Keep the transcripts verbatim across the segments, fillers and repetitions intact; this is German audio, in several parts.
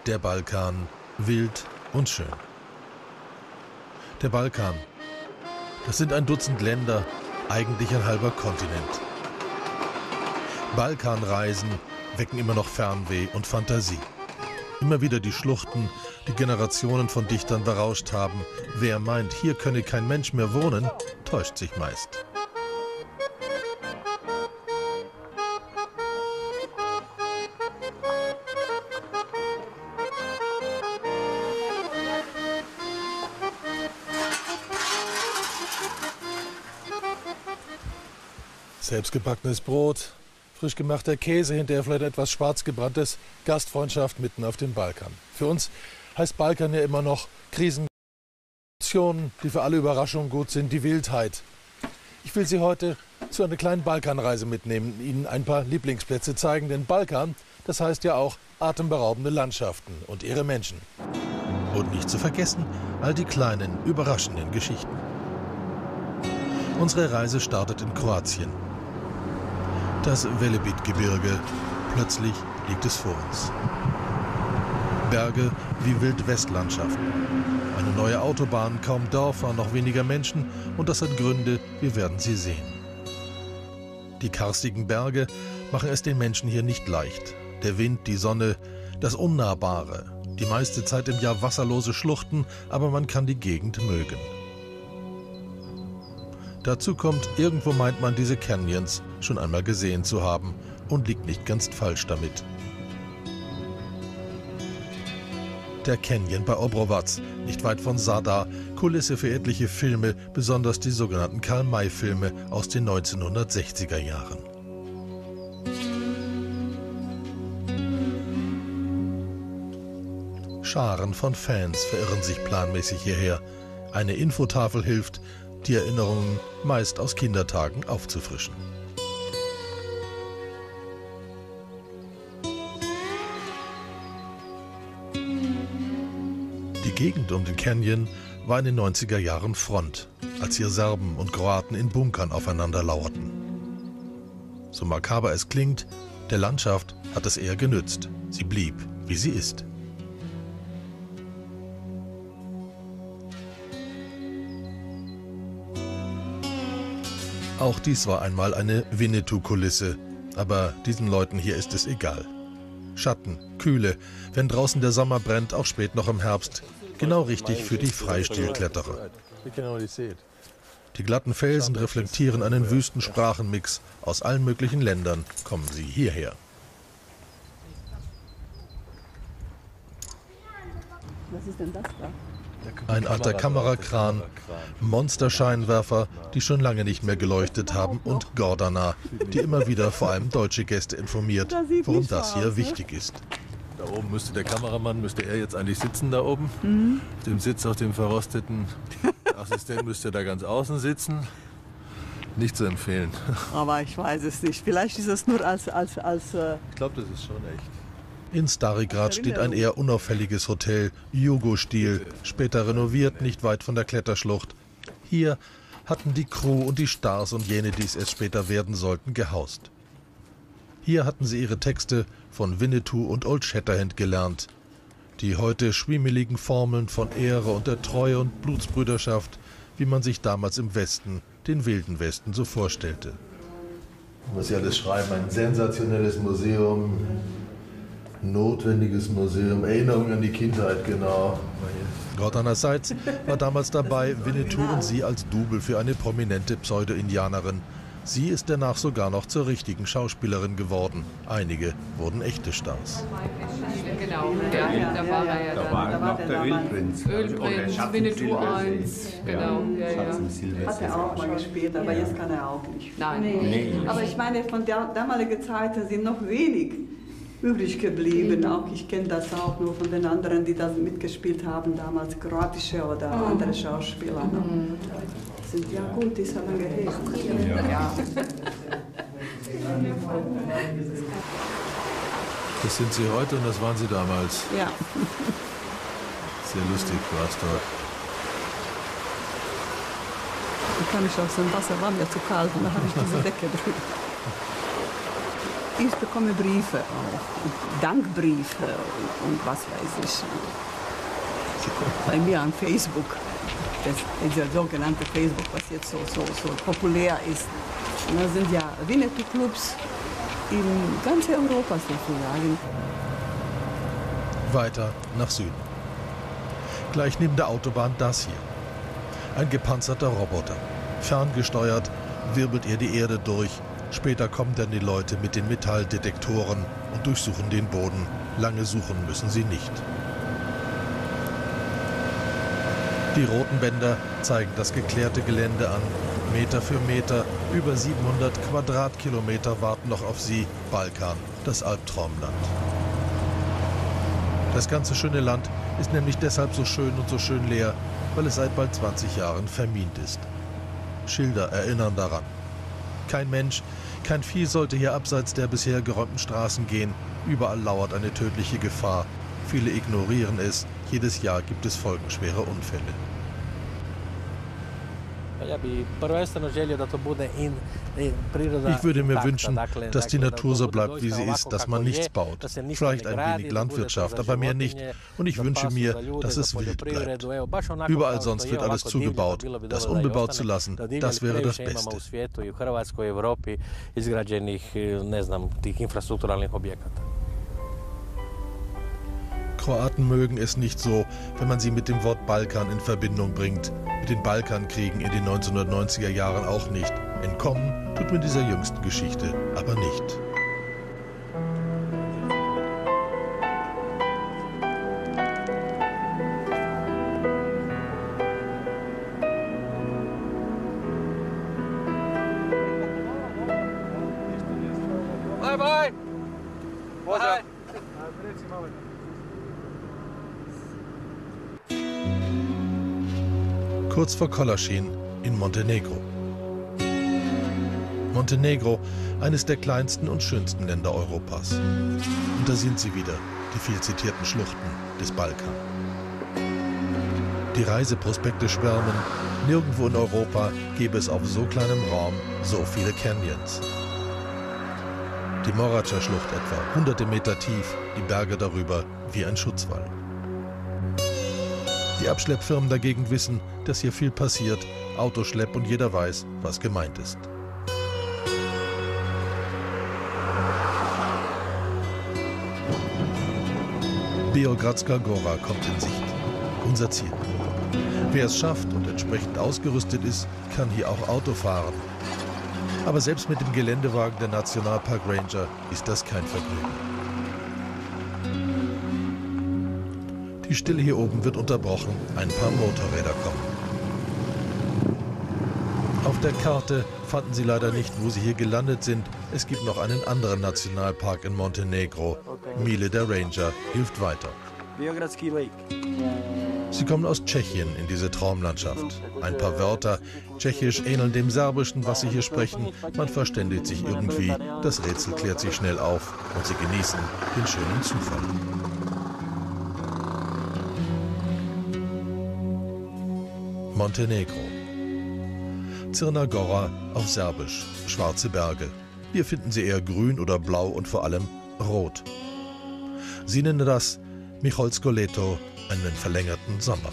Der Balkan, wild und schön. Der Balkan, das sind ein Dutzend Länder, eigentlich ein halber Kontinent. Balkanreisen wecken immer noch Fernweh und Fantasie. Immer wieder die Schluchten, die Generationen von Dichtern berauscht haben. Wer meint, hier könne kein Mensch mehr wohnen, täuscht sich meist. Selbstgebackenes Brot, frisch gemachter Käse, hinterher vielleicht etwas schwarz gebranntes, Gastfreundschaft mitten auf dem Balkan. Für uns heißt Balkan ja immer noch Krisen, die für alle Überraschungen gut sind, die Wildheit. Ich will Sie heute zu einer kleinen Balkanreise mitnehmen, Ihnen ein paar Lieblingsplätze zeigen, denn Balkan, das heißt ja auch atemberaubende Landschaften und ihre Menschen. Und nicht zu vergessen, all die kleinen, überraschenden Geschichten. Unsere Reise startet in Kroatien. Das Velebit-Gebirge, plötzlich liegt es vor uns. Berge wie Wildwestlandschaften. Eine neue Autobahn, kaum Dörfer, noch weniger Menschen und das hat Gründe, wir werden sie sehen. Die karstigen Berge machen es den Menschen hier nicht leicht. Der Wind, die Sonne, das Unnahbare. Die meiste Zeit im Jahr wasserlose Schluchten, aber man kann die Gegend mögen. Dazu kommt, irgendwo meint man diese Canyons schon einmal gesehen zu haben und liegt nicht ganz falsch damit. Der Canyon bei Obrovac, nicht weit von Zadar, Kulisse für etliche Filme, besonders die sogenannten Karl-May-Filme aus den neunzehnhundertsechziger Jahren. Scharen von Fans verirren sich planmäßig hierher. Eine Infotafel hilft, die Erinnerungen meist aus Kindertagen aufzufrischen. Die Gegend um den Canyon war in den neunziger Jahren Front, als hier Serben und Kroaten in Bunkern aufeinander lauerten. So makaber es klingt, der Landschaft hat es eher genützt. Sie blieb, wie sie ist. Auch dies war einmal eine Winnetou-Kulisse, aber diesen Leuten hier ist es egal. Schatten, Kühle, wenn draußen der Sommer brennt, auch spät noch im Herbst, genau richtig für die Freistilkletterer. Die glatten Felsen reflektieren einen wüsten Sprachenmix. Aus allen möglichen Ländern kommen sie hierher. Was ist denn das da? Ein alter Kamerakran, Monsterscheinwerfer, die schon lange nicht mehr geleuchtet haben und Gordana, die immer wieder vor allem deutsche Gäste informiert, warum das hier wichtig ist. Da oben müsste der Kameramann, müsste er jetzt eigentlich sitzen da oben. Mhm. Auf dem Sitz auf dem verrosteten Assistent müsste da ganz außen sitzen. Nicht zu empfehlen. Aber ich weiß es nicht. Vielleicht ist es nur als... als, als äh ich glaube, das ist schon echt. In Starigrad steht ein eher unauffälliges Hotel, Jugo-Stil, später renoviert, nicht weit von der Kletterschlucht. Hier hatten die Crew und die Stars und jene, die es später werden sollten, gehaust. Hier hatten sie ihre Texte von Winnetou und Old Shatterhand gelernt. Die heute schwimmeligen Formeln von Ehre und der Treue und Blutsbrüderschaft, wie man sich damals im Westen, den wilden Westen, so vorstellte. Was sie alles schreiben, ein sensationelles Museum. Notwendiges Museum, Erinnerung an die Kindheit, genau. Gordana Seitz war damals dabei, Winnetou und sie als Double für eine prominente Pseudo-Indianerin. Sie ist danach sogar noch zur richtigen Schauspielerin geworden. Einige wurden echte Stars. Genau, ja, da war er ja dann. Da war noch der Ölprinz. Ölprinz, Winnetou eins, genau. Ja, ja. Hat er auch mal gespielt, aber jetzt kann er auch nicht. Nein. Nee. Aber ich meine, von der damaligen Zeit sind noch wenig übrig geblieben. Auch ich kenne das auch nur von den anderen, die da mitgespielt haben, damals kroatische oder mhm. andere Schauspieler. Mhm. Sind ja gut, ist ja lange her. Ja. Ja. Das sind sie heute und das waren sie damals. Ja. Sehr lustig war es dort. Dann kann ich aus dem Wasser, war mir zu kalt und dann habe ich diese Decke drüber. Ich bekomme Briefe auch, und Dankbriefe und, und was weiß ich. Bei mir an Facebook, das ist der sogenannte Facebook, was jetzt so, so, so populär ist. Und da sind ja Winnetou-Clubs in ganz Europa sozusagen. Weiter nach Süden. Gleich neben der Autobahn das hier. Ein gepanzerter Roboter. Ferngesteuert wirbelt er die Erde durch. Später kommen dann die Leute mit den Metalldetektoren und durchsuchen den Boden. Lange suchen müssen sie nicht. Die roten Bänder zeigen das geklärte Gelände an. Meter für Meter, über siebenhundert Quadratkilometer warten noch auf sie. Balkan, das Albtraumland. Das ganze schöne Land ist nämlich deshalb so schön und so schön leer, weil es seit bald zwanzig Jahren vermint ist. Schilder erinnern daran. Kein Mensch, kein Vieh sollte hier abseits der bisher geräumten Straßen gehen. Überall lauert eine tödliche Gefahr. Viele ignorieren es. Jedes Jahr gibt es folgenschwere Unfälle. Ich würde mir wünschen, dass die Natur so bleibt, wie sie ist, dass man nichts baut. Vielleicht ein wenig Landwirtschaft, aber mehr nicht. Und ich wünsche mir, dass es wild bleibt. Überall sonst wird alles zugebaut. Das unbebaut zu lassen, das wäre das Beste. Kroaten mögen es nicht so, wenn man sie mit dem Wort Balkan in Verbindung bringt. Mit den Balkankriegen in den neunzehnhundertneunziger Jahren auch nicht. Entkommen tut man dieser jüngsten Geschichte aber nicht. Bye bye. Bye. Kurz vor Koloschin in Montenegro. Montenegro, eines der kleinsten und schönsten Länder Europas. Und da sind sie wieder, die viel zitierten Schluchten des Balkan. Die Reiseprospekte schwärmen, nirgendwo in Europa gäbe es auf so kleinem Raum so viele Canyons. Die Morača-Schlucht etwa, hunderte Meter tief, die Berge darüber wie ein Schutzwall. Die Abschleppfirmen dagegen wissen, dass hier viel passiert, Autoschlepp und jeder weiß, was gemeint ist. Beogradska Gora kommt in Sicht. Unser Ziel. Wer es schafft und entsprechend ausgerüstet ist, kann hier auch Auto fahren. Aber selbst mit dem Geländewagen der Nationalpark Ranger ist das kein Vergnügen. Die Stille hier oben wird unterbrochen, ein paar Motorräder kommen. Auf der Karte fanden sie leider nicht, wo sie hier gelandet sind. Es gibt noch einen anderen Nationalpark in Montenegro. Mile der Ranger hilft weiter. Sie kommen aus Tschechien in diese Traumlandschaft. Ein paar Wörter, Tschechisch ähneln dem Serbischen, was sie hier sprechen. Man verständigt sich irgendwie. Das Rätsel klärt sich schnell auf und sie genießen den schönen Zufall. Montenegro. Crna Gora auf Serbisch, schwarze Berge. Hier finden Sie eher grün oder blau und vor allem rot. Sie nennen das Michalsko Leto, einen verlängerten Sommer.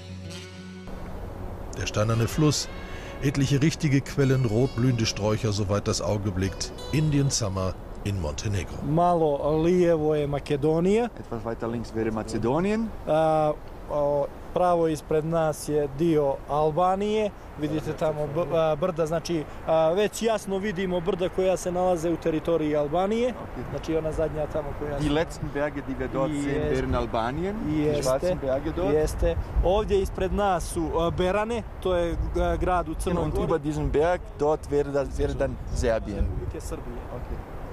Der steinerne Fluss, etliche richtige Quellen, rotblühende Sträucher, soweit das Auge blickt. Indian Summer in Montenegro. Malo lijevo je Makedonija. Etwas weiter links wäre Mazedonien. A, o, pravo ispred nas je dio Albanije. Vidite tamo brda, znači već jasno vidimo brda koja se nalaze u teritoriji Albanije. Znači ona zadnja tamo koja... Die letzten Berge, die wir dort sehen, wären Albanien. Die schwarzen Berge dort. Jeste. Ovdje ispred nas su Berane, to je grad u Crnoj Gori. Und über diesen Berg, dort wäre, das, wäre dann Serbien. Okay.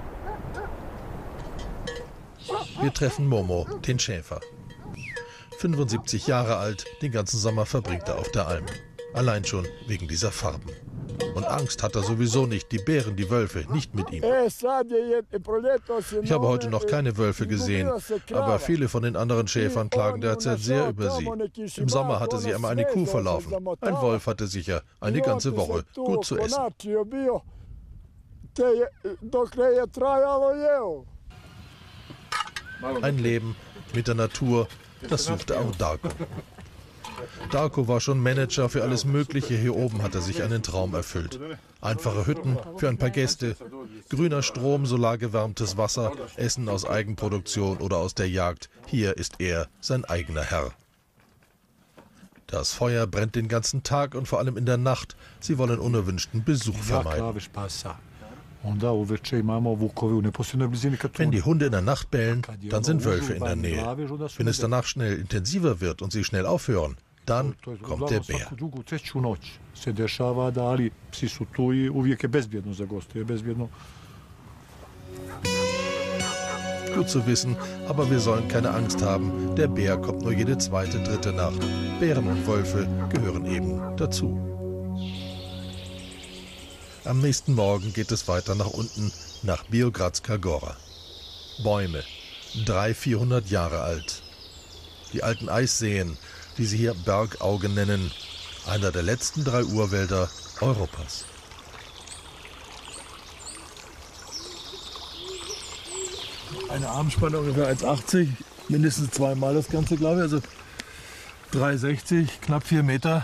Wir treffen Momo, den Schäfer. fünfundsiebzig Jahre alt, den ganzen Sommer verbringt er auf der Alm. Allein schon wegen dieser Farben. Und Angst hat er sowieso nicht, die Bären, die Wölfe, nicht mit ihm. Ich habe heute noch keine Wölfe gesehen, aber viele von den anderen Schäfern klagen derzeit sehr über sie. Im Sommer hatte sie einmal eine Kuh verlaufen. Ein Wolf hatte sicher eine ganze Woche gut zu essen. Ein Leben mit der Natur, das suchte auch Darko. Darko war schon Manager für alles Mögliche. Hier oben hat er sich einen Traum erfüllt. Einfache Hütten für ein paar Gäste, grüner Strom, solargewärmtes Wasser, Essen aus Eigenproduktion oder aus der Jagd. Hier ist er sein eigener Herr. Das Feuer brennt den ganzen Tag und vor allem in der Nacht. Sie wollen unerwünschten Besuch vermeiden. Wenn die Hunde in der Nacht bellen, dann sind Wölfe in der Nähe. Wenn es danach schnell intensiver wird und sie schnell aufhören, dann kommt der Bär. Gut zu wissen, aber wir sollen keine Angst haben. Der Bär kommt nur jede zweite, dritte Nacht. Bären und Wölfe gehören eben dazu. Am nächsten Morgen geht es weiter nach unten, nach Biogradska Gora. Bäume, dreihundert, vierhundert Jahre alt. Die alten Eisseen, die sie hier Bergauge nennen, einer der letzten drei Urwälder Europas. Eine Armspanne ungefähr eins achtzig, mindestens zweimal das Ganze, glaube ich, also drei sechzig, knapp vier Meter.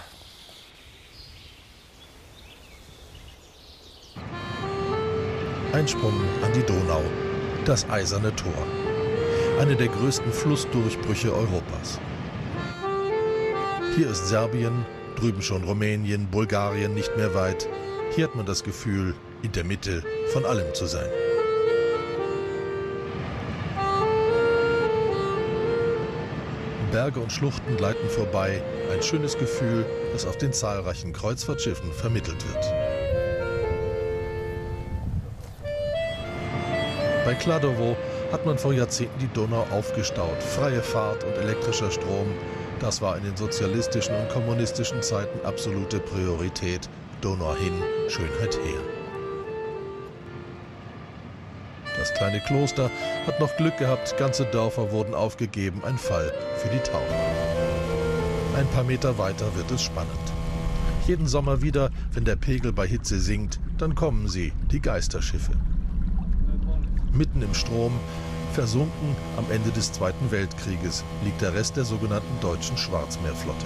Ein Sprung an die Donau, das Eiserne Tor. Eine der größten Flussdurchbrüche Europas. Hier ist Serbien, drüben schon Rumänien, Bulgarien nicht mehr weit. Hier hat man das Gefühl, in der Mitte von allem zu sein. Berge und Schluchten gleiten vorbei, ein schönes Gefühl, das auf den zahlreichen Kreuzfahrtschiffen vermittelt wird. Bei Kladovo hat man vor Jahrzehnten die Donau aufgestaut. Freie Fahrt und elektrischer Strom, das war in den sozialistischen und kommunistischen Zeiten absolute Priorität. Donau hin, Schönheit her. Das kleine Kloster hat noch Glück gehabt, ganze Dörfer wurden aufgegeben, ein Fall für die Taucher. Ein paar Meter weiter wird es spannend. Jeden Sommer wieder, wenn der Pegel bei Hitze sinkt, dann kommen sie, die Geisterschiffe. Mitten im Strom, versunken am Ende des Zweiten Weltkrieges, liegt der Rest der sogenannten deutschen Schwarzmeerflotte.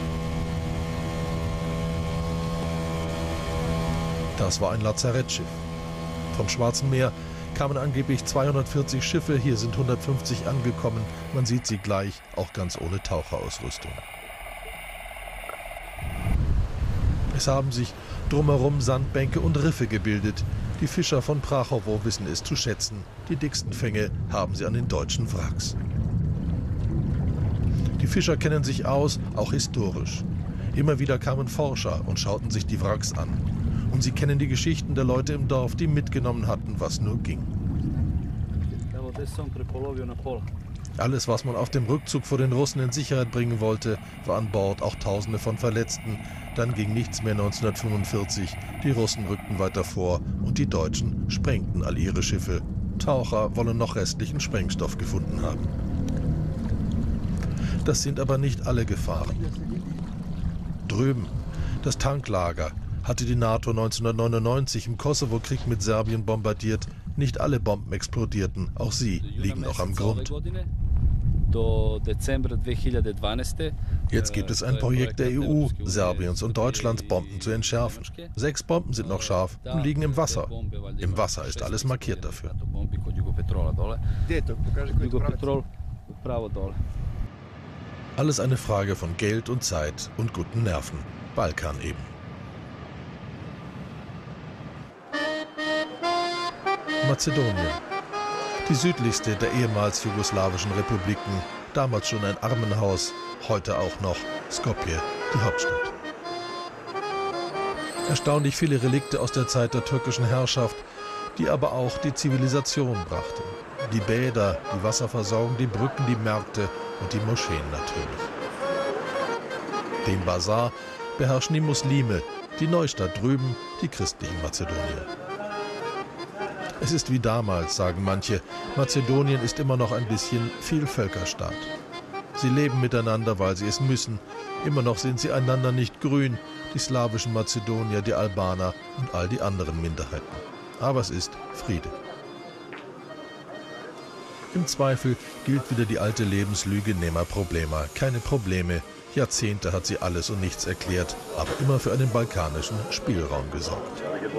Das war ein Lazarettschiff. Vom Schwarzen Meer kamen angeblich zweihundertvierzig Schiffe, hier sind hundertfünfzig angekommen. Man sieht sie gleich, auch ganz ohne Taucherausrüstung. Es haben sich drumherum Sandbänke und Riffe gebildet. Die Fischer von Prachowo wissen es zu schätzen. Die dicksten Fänge haben sie an den deutschen Wracks. Die Fischer kennen sich aus, auch historisch. Immer wieder kamen Forscher und schauten sich die Wracks an. Und sie kennen die Geschichten der Leute im Dorf, die mitgenommen hatten, was nur ging. Alles, was man auf dem Rückzug vor den Russen in Sicherheit bringen wollte, war an Bord, auch Tausende von Verletzten. Dann ging nichts mehr neunzehnhundertfünfundvierzig. Die Russen rückten weiter vor und die Deutschen sprengten all ihre Schiffe. Taucher wollen noch restlichen Sprengstoff gefunden haben. Das sind aber nicht alle Gefahren. Drüben, das Tanklager, hatte die NATO neunzehnhundertneunundneunzig im Kosovo-Krieg mit Serbien bombardiert. Nicht alle Bomben explodierten, auch sie liegen noch am Grund. Jetzt gibt es ein Projekt der E U, Serbiens und Deutschlands, Bomben zu entschärfen. Sechs Bomben sind noch scharf und liegen im Wasser. Im Wasser ist alles markiert dafür. Alles eine Frage von Geld und Zeit und guten Nerven. Balkan eben. Mazedonien. Die südlichste der ehemals jugoslawischen Republiken, damals schon ein Armenhaus, heute auch noch Skopje, die Hauptstadt. Erstaunlich viele Relikte aus der Zeit der türkischen Herrschaft, die aber auch die Zivilisation brachte. Die Bäder, die Wasserversorgung, die Brücken, die Märkte und die Moscheen natürlich. Den Basar beherrschen die Muslime, die Neustadt drüben, die christlichen Mazedonier. Es ist wie damals, sagen manche. Mazedonien ist immer noch ein bisschen Vielvölkerstaat. Sie leben miteinander, weil sie es müssen. Immer noch sind sie einander nicht grün, die slawischen Mazedonier, die Albaner und all die anderen Minderheiten. aber es ist Friede. Im Zweifel gilt wieder die alte Lebenslüge Nema Problema. Keine Probleme. Jahrzehnte hat sie alles und nichts erklärt, aber immer für einen balkanischen Spielraum gesorgt.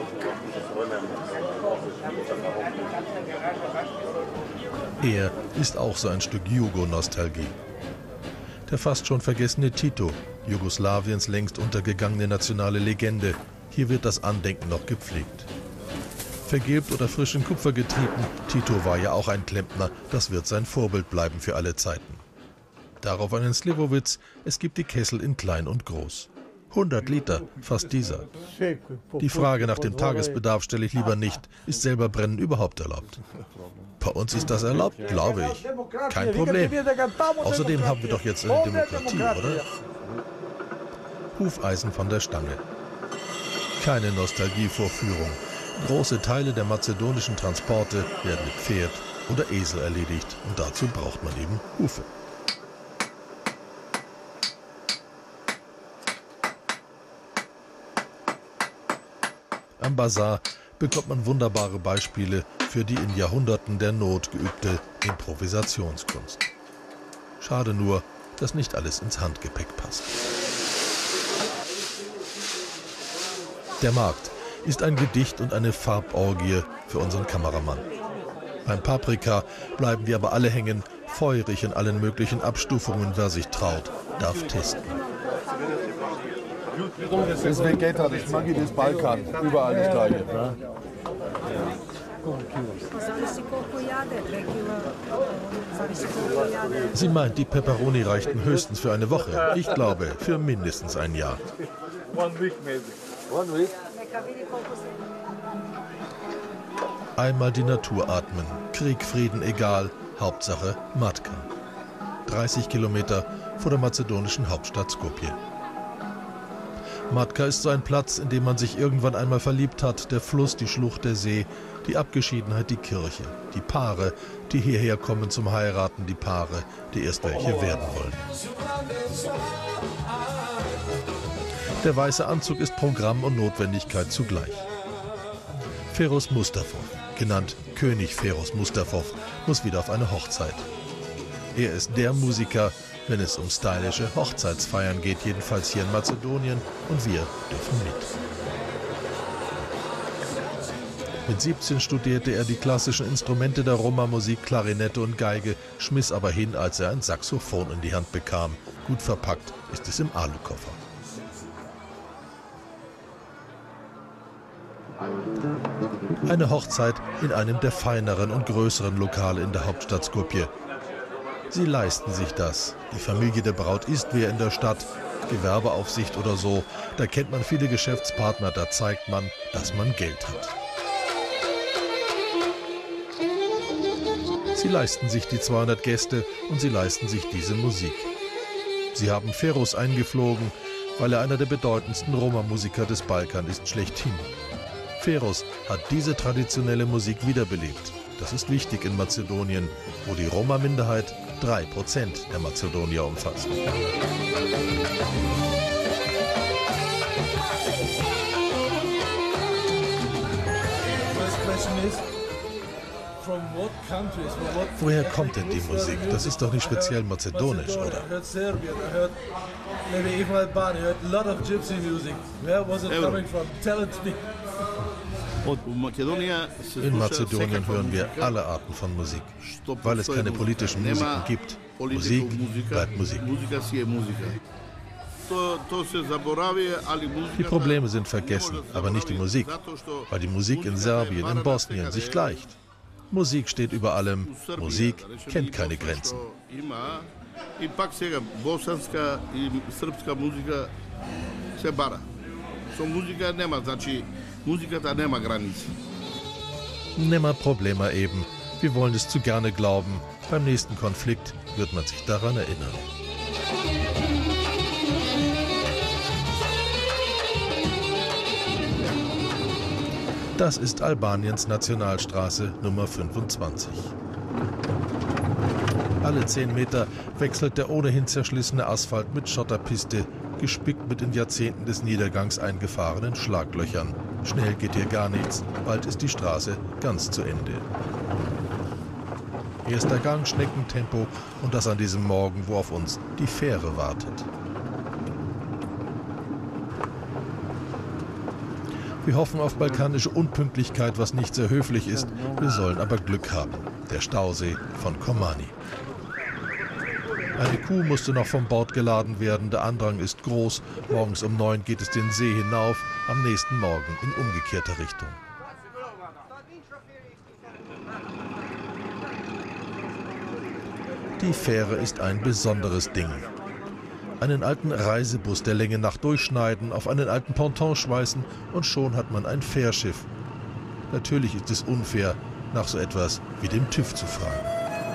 Er ist auch so ein Stück Jugo-Nostalgie. Der fast schon vergessene Tito, Jugoslawiens längst untergegangene nationale Legende. Hier wird das Andenken noch gepflegt. Vergilbt oder frisch in Kupfer getrieben, Tito war ja auch ein Klempner, das wird sein Vorbild bleiben für alle Zeiten. Darauf einen Slivovitz, es gibt die Kessel in klein und groß. hundert Liter, fast dieser. Die Frage nach dem Tagesbedarf stelle ich lieber nicht, ist selber Brennen überhaupt erlaubt? Bei uns ist das erlaubt, glaube ich. Kein Problem. Außerdem haben wir doch jetzt eine Demokratie, oder? Hufeisen von der Stange. Keine Nostalgievorführung. Große Teile der mazedonischen Transporte werden mit Pferd oder Esel erledigt und dazu braucht man eben Hufe. Am Basar bekommt man wunderbare Beispiele für die in Jahrhunderten der Not geübte Improvisationskunst. Schade nur, dass nicht alles ins Handgepäck passt. Der Markt ist ein Gedicht und eine Farborgie für unseren Kameramann. Beim Paprika bleiben wir aber alle hängen, feurig in allen möglichen Abstufungen. Wer sich traut, darf testen. Das Vegeta, das Maggi des Balkan, überall das Gleiche. Sie meint, die Peperoni reichten höchstens für eine Woche. Ich glaube, für mindestens ein Jahr. Einmal die Natur atmen. Krieg, Frieden, egal. Hauptsache Matka. dreißig Kilometer vor der mazedonischen Hauptstadt Skopje. Matka ist so ein Platz, in dem man sich irgendwann einmal verliebt hat. Der Fluss, die Schlucht, der See, die Abgeschiedenheit, die Kirche. Die Paare, die hierher kommen zum Heiraten. Die Paare, die erst welche werden wollen. Der weiße Anzug ist Programm und Notwendigkeit zugleich. Feroz Mustafov, genannt König Feroz Mustafov, muss wieder auf eine Hochzeit. Er ist der Musiker, wenn es um stylische Hochzeitsfeiern geht, jedenfalls hier in Mazedonien, und wir dürfen mit. Mit siebzehn studierte er die klassischen Instrumente der Roma-Musik, Klarinette und Geige, schmiss aber hin, als er ein Saxophon in die Hand bekam. Gut verpackt ist es im Alukoffer. Eine Hochzeit in einem der feineren und größeren Lokale in der Hauptstadt Skopje. Sie leisten sich das. Die Familie der Braut ist wer in der Stadt, Gewerbeaufsicht oder so. Da kennt man viele Geschäftspartner, da zeigt man, dass man Geld hat. Sie leisten sich die zweihundert Gäste und sie leisten sich diese Musik. Sie haben Feroz eingeflogen, weil er einer der bedeutendsten Roma-Musiker des Balkan ist schlechthin. Feroz hat diese traditionelle Musik wiederbelebt. Das ist wichtig in Mazedonien, wo die Roma-Minderheit drei Prozent der Mazedonier umfasst. Woher kommt denn die Musik? Das ist doch nicht speziell mazedonisch, oder? In Mazedonien hören wir alle Arten von Musik, weil es keine politischen Musiken gibt. Musik bleibt Musik. Die Probleme sind vergessen, aber nicht die Musik, weil die Musik in Serbien, in Bosnien sich gleicht. Musik steht über allem, Musik kennt keine Grenzen. Nema Problema eben. Wir wollen es zu gerne glauben. Beim nächsten Konflikt wird man sich daran erinnern. Das ist Albaniens Nationalstraße Nummer fünfundzwanzig. Alle zehn Meter wechselt der ohnehin zerschlissene Asphalt mit Schotterpiste, gespickt mit in Jahrzehnten des Niedergangs eingefahrenen Schlaglöchern. Schnell geht hier gar nichts, bald ist die Straße ganz zu Ende. Erster Gang, Schneckentempo und das an diesem Morgen, wo auf uns die Fähre wartet. Wir hoffen auf balkanische Unpünktlichkeit, was nicht sehr höflich ist. Wir sollen aber Glück haben. Der Stausee von Komani. Eine Kuh musste noch vom Bord geladen werden, der Andrang ist groß. Morgens um neun geht es den See hinauf, am nächsten Morgen in umgekehrter Richtung. Die Fähre ist ein besonderes Ding. Einen alten Reisebus der Länge nach durchschneiden, auf einen alten Ponton schweißen und schon hat man ein Fährschiff. Natürlich ist es unfair, nach so etwas wie dem TÜV zu fragen.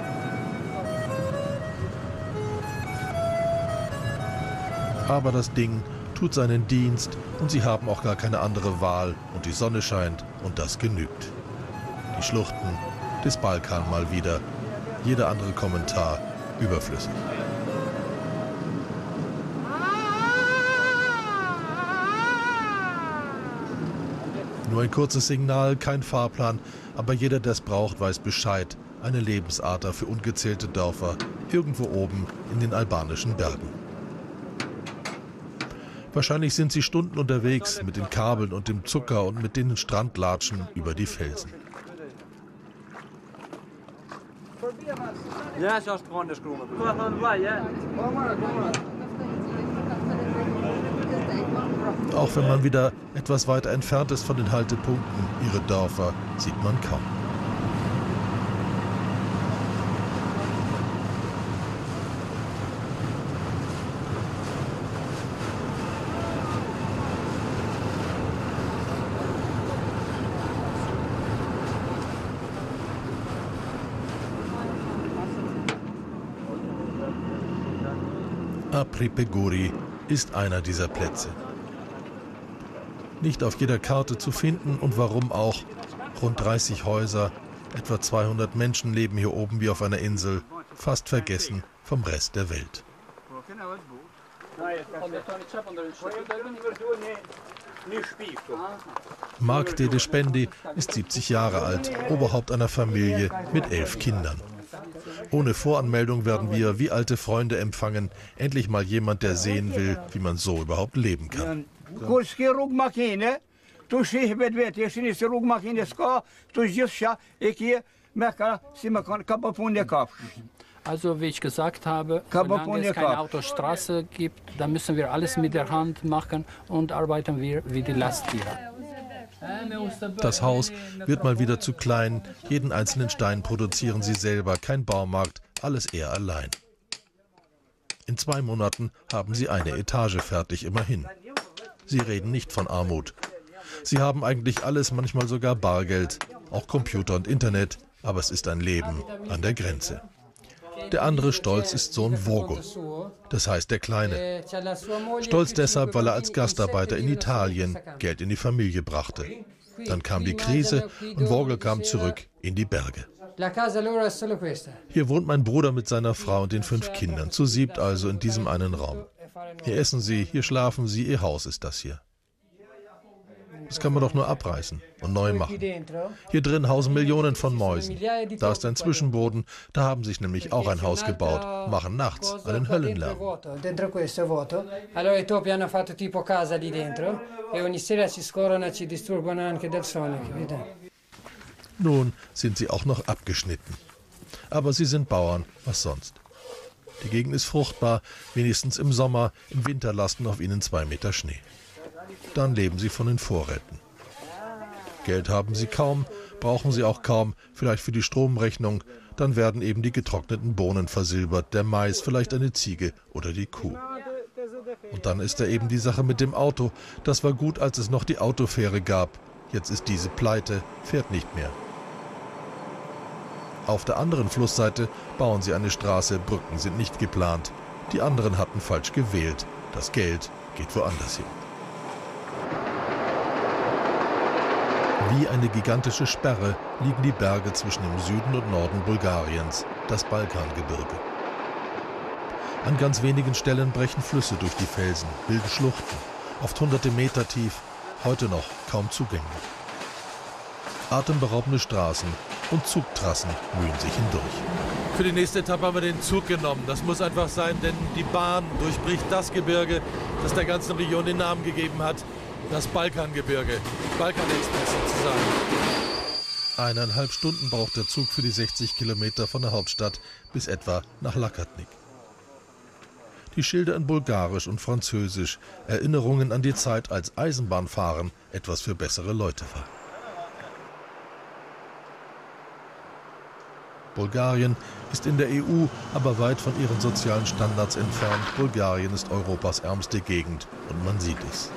Aber das Ding tut seinen Dienst und sie haben auch gar keine andere Wahl und die Sonne scheint und das genügt. Die Schluchten des Balkan mal wieder. Jeder andere Kommentar überflüssig. Nur ein kurzes Signal, kein Fahrplan, aber jeder, der es braucht, weiß Bescheid. Eine Lebensader für ungezählte Dörfer, irgendwo oben in den albanischen Bergen. Wahrscheinlich sind sie Stunden unterwegs mit den Kabeln und dem Zucker und mit den Strandlatschen über die Felsen. Auch wenn man wieder etwas weiter entfernt ist von den Haltepunkten, ihre Dörfer sieht man kaum. Apripeguri ist einer dieser Plätze. Nicht auf jeder Karte zu finden und warum auch. Rund dreißig Häuser, etwa zweihundert Menschen leben hier oben wie auf einer Insel, fast vergessen vom Rest der Welt. Mark Dedespendi ist siebzig Jahre alt, Oberhaupt einer Familie mit elf Kindern. Ohne Voranmeldung werden wir wie alte Freunde empfangen. Endlich mal jemand, der sehen will, wie man so überhaupt leben kann. Also wie ich gesagt habe, solange es keine Autostraße gibt, dann müssen wir alles mit der Hand machen und arbeiten wir wie die Lasttiere. Das Haus wird mal wieder zu klein. Jeden einzelnen Stein produzieren sie selber, kein Baumarkt, alles er allein. In zwei Monaten haben sie eine Etage fertig, immerhin. Sie reden nicht von Armut. Sie haben eigentlich alles, manchmal sogar Bargeld, auch Computer und Internet, aber es ist ein Leben an der Grenze. Der andere Stolz ist Sohn Vogo, das heißt der Kleine. Stolz deshalb, weil er als Gastarbeiter in Italien Geld in die Familie brachte. Dann kam die Krise und Vogo kam zurück in die Berge. Hier wohnt mein Bruder mit seiner Frau und den fünf Kindern, zu siebt also in diesem einen Raum. Hier essen sie, hier schlafen sie, ihr Haus ist das hier. Das kann man doch nur abreißen und neu machen. Hier drin hausen Millionen von Mäusen. Da ist ein Zwischenboden, da haben sich nämlich auch ein Haus gebaut, machen nachts einen Höllenlärm. Nun sind sie auch noch abgeschnitten. Aber sie sind Bauern, was sonst. Die Gegend ist fruchtbar, wenigstens im Sommer, im Winter lasten auf ihnen zwei Meter Schnee. Dann leben sie von den Vorräten. Geld haben sie kaum, brauchen sie auch kaum, vielleicht für die Stromrechnung. Dann werden eben die getrockneten Bohnen versilbert, der Mais, vielleicht eine Ziege oder die Kuh. Und dann ist da eben die Sache mit dem Auto. Das war gut, als es noch die Autofähre gab. Jetzt ist diese pleite, fährt nicht mehr. Auf der anderen Flussseite bauen sie eine Straße, Brücken sind nicht geplant. Die anderen hatten falsch gewählt. Das Geld geht woanders hin. Wie eine gigantische Sperre liegen die Berge zwischen dem Süden und Norden Bulgariens, das Balkangebirge. An ganz wenigen Stellen brechen Flüsse durch die Felsen, bilden Schluchten, oft hunderte Meter tief, heute noch kaum zugänglich. Atemberaubende Straßen und Zugtrassen mühen sich hindurch. Für die nächste Etappe haben wir den Zug genommen. Das muss einfach sein, denn die Bahn durchbricht das Gebirge, das der ganzen Region den Namen gegeben hat. Das Balkangebirge. Balkanexpress sozusagen. Eineinhalb Stunden braucht der Zug für die sechzig Kilometer von der Hauptstadt bis etwa nach Lakatnik. Die Schilder in Bulgarisch und Französisch, Erinnerungen an die Zeit, als Eisenbahnfahren etwas für bessere Leute war. Bulgarien ist in der E U, aber weit von ihren sozialen Standards entfernt. Bulgarien ist Europas ärmste Gegend und man sieht es.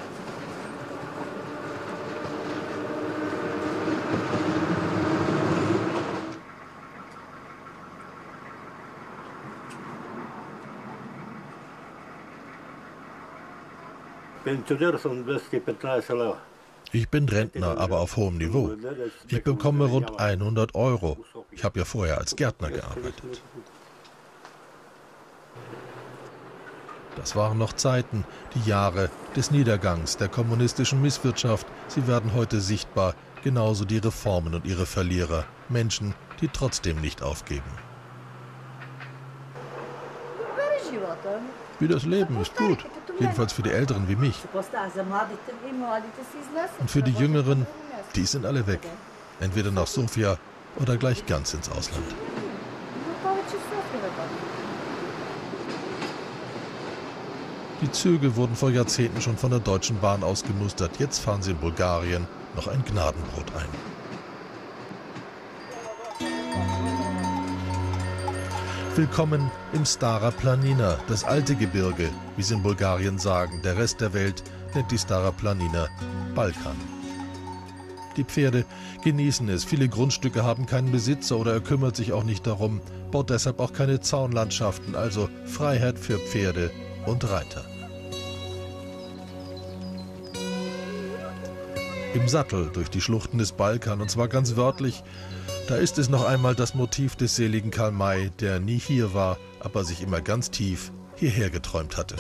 Ich bin Rentner, aber auf hohem Niveau. Ich bekomme rund hundert Euro. Ich habe ja vorher als Gärtner gearbeitet. Das waren noch Zeiten, die Jahre des Niedergangs, der kommunistischen Misswirtschaft. Sie werden heute sichtbar, genauso die Reformen und ihre Verlierer. Menschen, die trotzdem nicht aufgeben. Wie das Leben ist gut. Jedenfalls für die Älteren wie mich. Und für die Jüngeren, die sind alle weg. Entweder nach Sofia oder gleich ganz ins Ausland. Die Züge wurden vor Jahrzehnten schon von der Deutschen Bahn ausgemustert. Jetzt fahren sie in Bulgarien noch ein Gnadenbrot ein. Willkommen im Stara Planina, das alte Gebirge, wie sie in Bulgarien sagen. Der Rest der Welt nennt die Stara Planina Balkan. Die Pferde genießen es. Viele Grundstücke haben keinen Besitzer oder er kümmert sich auch nicht darum, baut deshalb auch keine Zaunlandschaften, also Freiheit für Pferde und Reiter. Im Sattel durch die Schluchten des Balkan, und zwar ganz wörtlich. Da ist es noch einmal das Motiv des seligen Karl May, der nie hier war, aber sich immer ganz tief hierher geträumt hatte.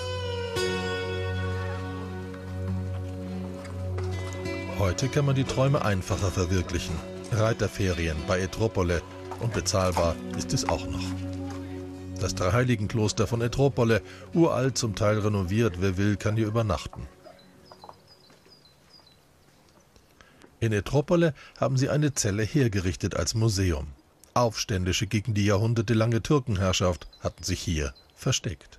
Heute kann man die Träume einfacher verwirklichen. Reiterferien bei Etropole, und bezahlbar ist es auch noch. Das Dreiheiligenkloster von Etropole, uralt, zum Teil renoviert, wer will, kann hier übernachten. In Etropole haben sie eine Zelle hergerichtet als Museum. Aufständische gegen die jahrhundertelange Türkenherrschaft hatten sich hier versteckt.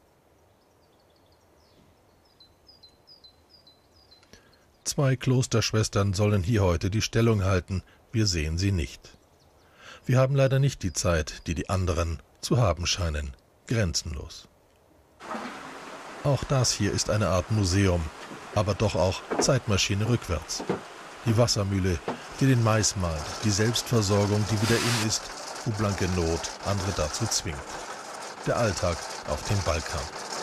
Zwei Klosterschwestern sollen hier heute die Stellung halten, wir sehen sie nicht. Wir haben leider nicht die Zeit, die die anderen zu haben scheinen, grenzenlos. Auch das hier ist eine Art Museum, aber doch auch Zeitmaschine rückwärts. Die Wassermühle, die den Mais mahlt, die Selbstversorgung, die wieder in ist, wo blanke Not andere dazu zwingt. Der Alltag auf dem Balkan.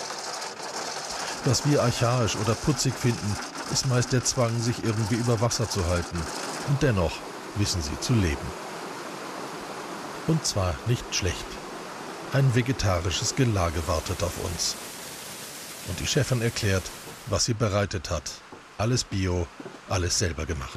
Was wir archaisch oder putzig finden, ist meist der Zwang, sich irgendwie über Wasser zu halten. Und dennoch wissen sie zu leben. Und zwar nicht schlecht. Ein vegetarisches Gelage wartet auf uns. Und die Chefin erklärt, was sie bereitet hat. Alles Bio, alles selber gemacht.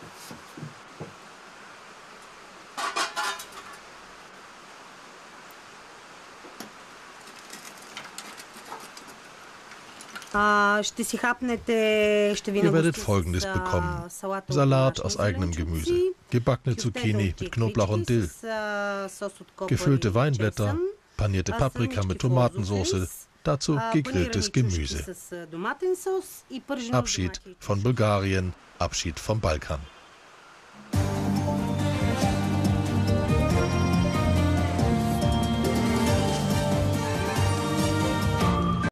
Ihr werdet Folgendes bekommen. Salat aus eigenem Gemüse, gebackene Zucchini mit Knoblauch und Dill, gefüllte Weinblätter, panierte Paprika mit Tomatensauce, dazu gegrilltes Gemüse. Abschied von Bulgarien, Abschied vom Balkan.